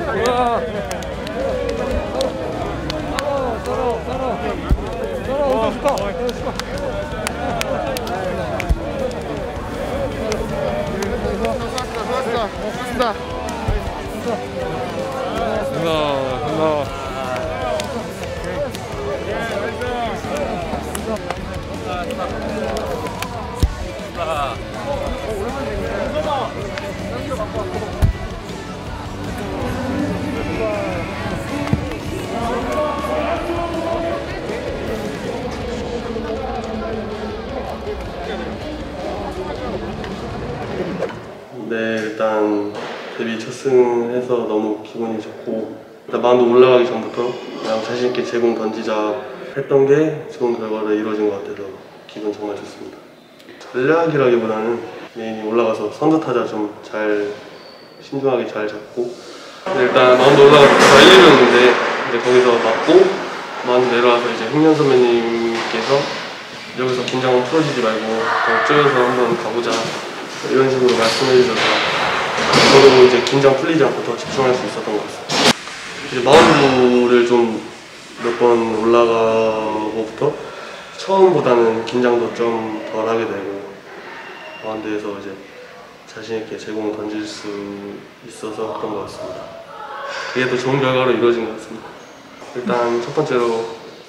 네, 일단 데뷔 첫 승해서 너무 기분이 좋고, 일단 마운드 올라가기 전부터 그냥 자신있게 제공 던지자 했던 게 좋은 결과로 이루어진 것 같아서 기분 정말 좋습니다. 전략이라기보다는 메인이 올라가서 선두 타자 좀 잘 신중하게 잘 잡고, 일단 마운드 올라가서 1-1이었는데 이제 거기서 맞고 마운드 내려와서 이제 흑년 선배님께서 여기서 긴장 풀어지지 말고 더 쪼여서 한번 가보자 이런 식으로 말씀해 주셔서 저도 이제 긴장 풀리지 않고 더 집중할 수 있었던 것 같습니다. 이제 마운드를 좀 몇 번 올라가고부터 처음보다는 긴장도 좀 덜 하게 되고 마운드에서 이제 자신있게 제공을 던질 수 있어서 했던 것 같습니다. 그게 또 좋은 결과로 이루어진 것 같습니다. 일단 첫 번째로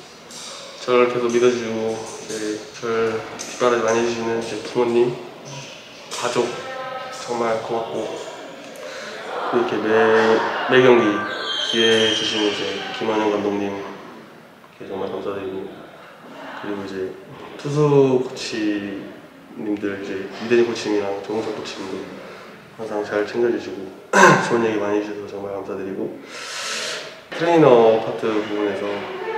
저를 계속 믿어주고 저를 뒷바라지 많이 해주시는 제 부모님, 가족 정말 고맙고, 이렇게 매 경기 기회 주시는 이제 김환영 감독님 정말 감사드리고, 그리고 이제 투수 코치님들 이제 이대진 코치님이랑 조홍석 코치님도 항상 잘 챙겨주시고 좋은 얘기 많이 해주셔서 정말 감사드리고, 트레이너 파트 부분에서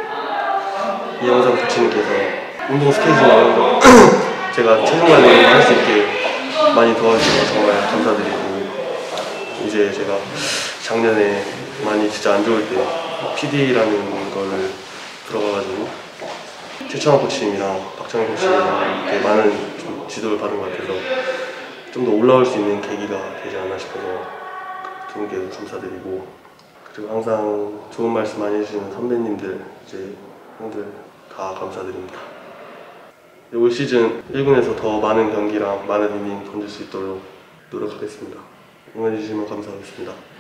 이영상 코치님께서 운동 스케줄 이런 거 제가 체중 관리 할 수 있게 많이 도와주셔서 정말 감사드리고, 이제 제가 작년에 많이 진짜 안 좋을 때 PD라는 거를 들어가가지고 최창원 코치님이랑 박정희 코치님이랑 이렇게 많은 좀 지도를 받은 것 같아서 좀 더 올라올 수 있는 계기가 되지 않나 싶어서 두 분께도 감사드리고, 그리고 항상 좋은 말씀 많이 해주시는 선배님들, 이제 형들 다 감사드립니다. 올 시즌 1군에서 더 많은 경기랑 많은 이닝 던질 수 있도록 노력하겠습니다. 응원해주시면 감사하겠습니다.